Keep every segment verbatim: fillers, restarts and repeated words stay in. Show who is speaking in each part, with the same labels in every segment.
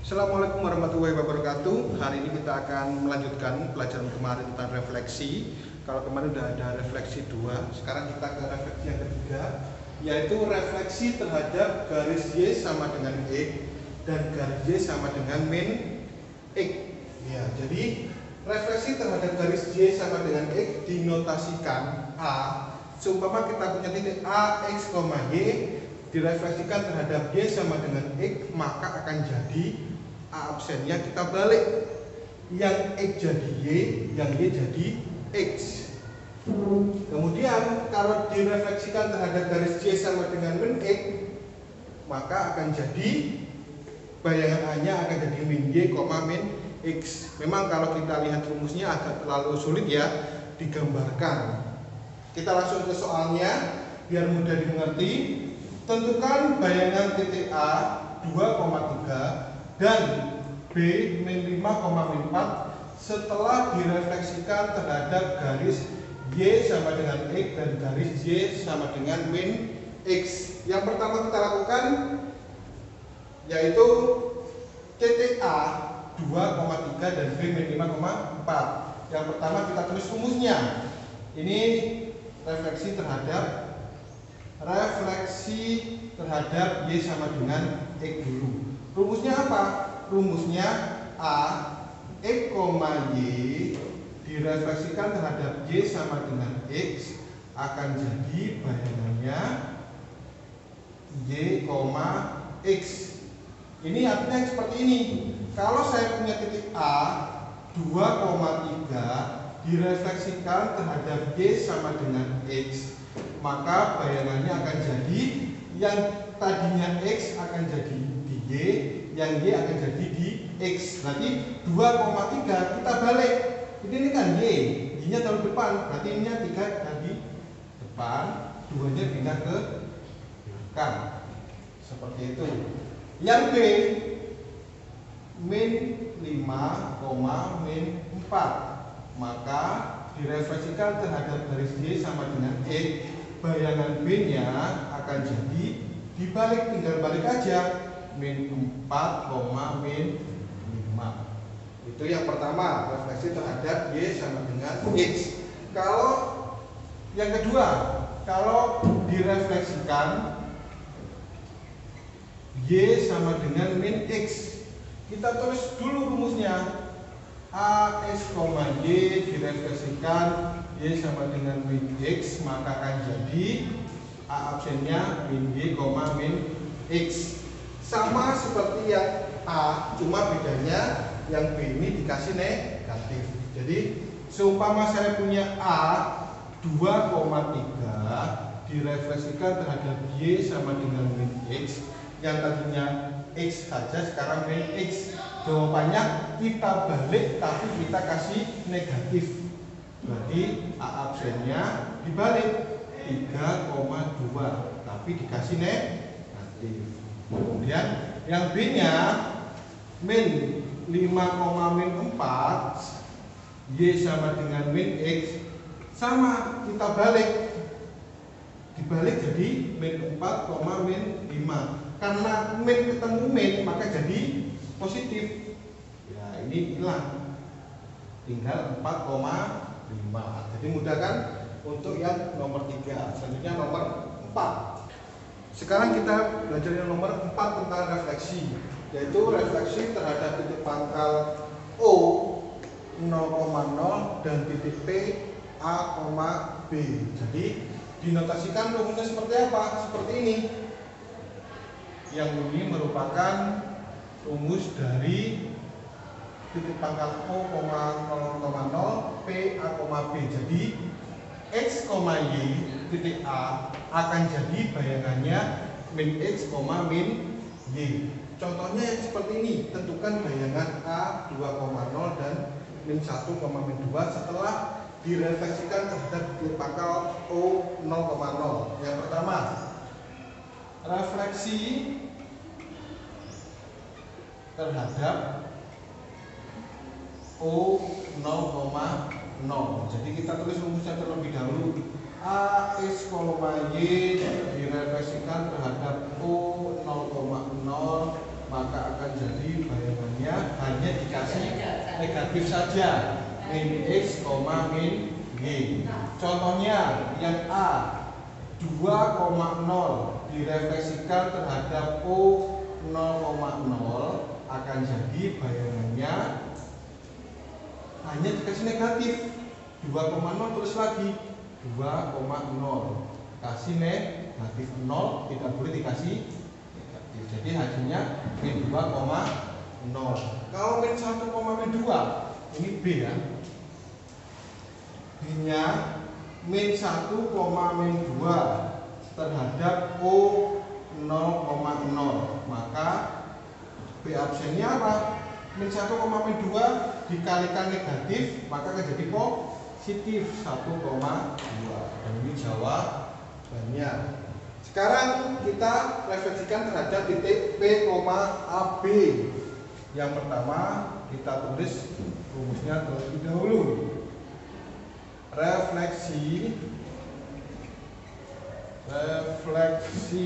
Speaker 1: Assalamualaikum warahmatullahi wabarakatuh. Hari ini kita akan melanjutkan pelajaran kemarin tentang refleksi. Kalau kemarin sudah ada refleksi dua, sekarang kita ke refleksi yang ketiga, yaitu refleksi terhadap garis Y sama dengan X dan garis Y sama dengan min X. Ya, jadi refleksi terhadap garis Y sama dengan X dinotasikan A. Seumpama kita punya titik A, X, Y direfleksikan terhadap Y sama dengan X, maka akan jadi A absennya kita balik, yang X jadi Y, yang Y jadi X. Kemudian kalau direfleksikan terhadap garis Y sama dengan min X, maka akan jadi bayangan A nya akan jadi min Y, min X. Memang kalau kita lihat rumusnya agak terlalu sulit ya digambarkan. Kita langsung ke soalnya biar mudah dimengerti. Tentukan bayangan titik A dua koma tiga dan B min lima, min empat setelah direfleksikan terhadap garis Y sama dengan X dan garis Y sama dengan min X. Yang pertama kita lakukan yaitu titik A dua koma tiga dan B min lima, empat. Yang pertama kita tulis rumusnya. Ini refleksi terhadap refleksi terhadap Y sama dengan X dulu. Rumusnya apa? Rumusnya A X, Y direfleksikan terhadap Y sama dengan X akan jadi bayangannya Y, X. Ini artinya seperti ini. Kalau saya punya titik A dua koma tiga direfleksikan terhadap Y sama dengan X, maka bayangannya akan jadi yang tadinya X akan jadi di Y, yang Y akan jadi di X. Berarti dua koma tiga kita balik. Ini, ini kan Y, Y nya taruh depan, berarti ini tiga di depan, dua nya pindah ke belakang. Seperti itu. Yang B min lima, min empat, maka direfleksikan terhadap garis Y sama dengan X, bayangan B nya akan jadi dibalik, tinggal balik aja, min empat, min lima. Itu yang pertama, refleksi terhadap Y sama dengan X. Kalau yang kedua, kalau direfleksikan Y sama dengan min X, kita tulis dulu rumusnya. A X, Y direfleksikan Y sama dengan min X, maka akan jadi A absennya min Y, min X. Sama seperti yang A, cuma bedanya yang B ini dikasih negatif. Jadi seumpama saya punya A dua koma tiga direfleksikan terhadap Y sama dengan min X, yang tadinya X saja sekarang min X. Jawabannya kita balik tapi kita kasih negatif. Berarti A absennya dibalik tiga koma dua tapi dikasih negatif. Kemudian yang B nya min lima, min empat Y sama dengan min X, sama kita balik, dibalik jadi min empat, min lima. Karena min ketemu min maka jadi positif. Ya, ini hilang, tinggal empat koma lima. Jadi mudah kan untuk yang nomor tiga. Selanjutnya nomor empat. Sekarang kita belajar yang nomor empat tentang refleksi, yaitu refleksi terhadap titik pangkal O nol koma nol dan titik P A, B. Jadi dinotasikan rumusnya seperti apa? Seperti ini. Yang ini merupakan rumus dari titik pangkal O nol koma nol, P A, B. Jadi X, Y titik A akan jadi bayangannya min X, min Y. Contohnya yang seperti ini. Tentukan bayangan A dua koma nol dan min satu, min dua setelah direfleksikan terhadap titik pangkal O nol koma nol. Yang pertama, refleksi terhadap O nol koma nol. Jadi kita tulis rumusnya terlebih dahulu. A X, Y direfleksikan terhadap O nol koma nol, maka akan jadi bayangan negatif saja, min X, min G. Contohnya yang A, dua koma nol direfleksikan terhadap O nol koma nol akan jadi bayangannya hanya dikasih negatif. Dua koma nol terus lagi dua koma nol, kasih negatif nol, tidak boleh dikasih negatif. Jadi hasilnya min dua koma nol. Kalau min satu, min dua, ini B ya. B-nya min satu, min dua terhadap O nol koma nol, maka B absennya apa? Min satu, min dua dikalikan negatif, maka akan jadi positif satu koma dua. Dan ini jawabannya. Sekarang kita refleksikan terhadap titik P, A, B. Yang pertama kita tulis rumusnya terlebih dahulu. Refleksi refleksi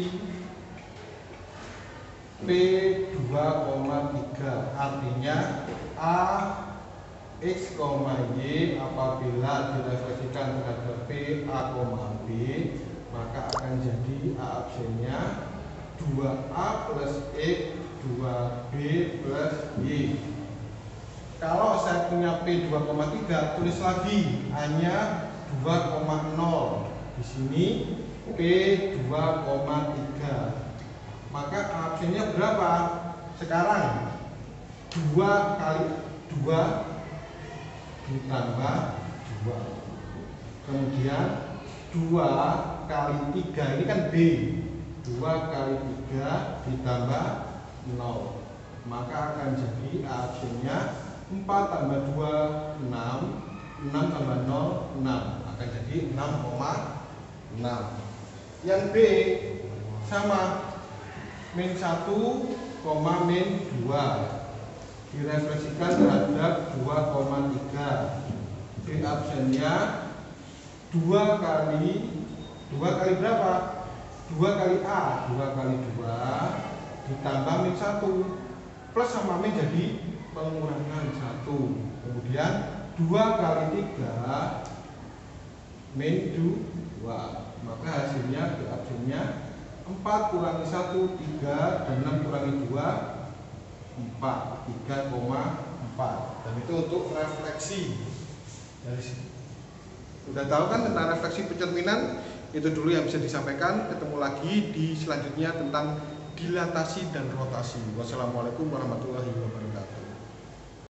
Speaker 1: P dua koma tiga, artinya A X, Y apabila direfleksikan terhadap P, A, B, maka akan jadi A absennya dua A plus X, dua B plus Y. Kalau saya punya P dua koma tiga, tulis lagi hanya dua koma nol. Di sini P dua koma tiga. Maka absennya berapa? Sekarang dua kali dua ditambah dua. Kemudian dua kali tiga, ini kan B. dua kali tiga ditambah nol. Maka akan jadi absennya empat tambah dua, enam. enam tambah nol, enam. Akan jadi enam koma enam. Yang B sama, min satu, min dua direfleksikan terhadap dua koma tiga. B absennya dua kali dua kali berapa? dua kali A, dua kali dua ditambah min satu plus sama min jadi pengurangan satu. Kemudian dua kali tiga min dua. Maka hasilnya B absennya empat kurangi satu, tiga, dan enam kurangi dua, empat, tiga koma empat. Dan itu untuk refleksi. Dari sini udah tahu kan tentang refleksi pencerminan? Itu dulu yang bisa disampaikan. Ketemu lagi di selanjutnya tentang dilatasi dan rotasi. Wassalamualaikum warahmatullahi wabarakatuh.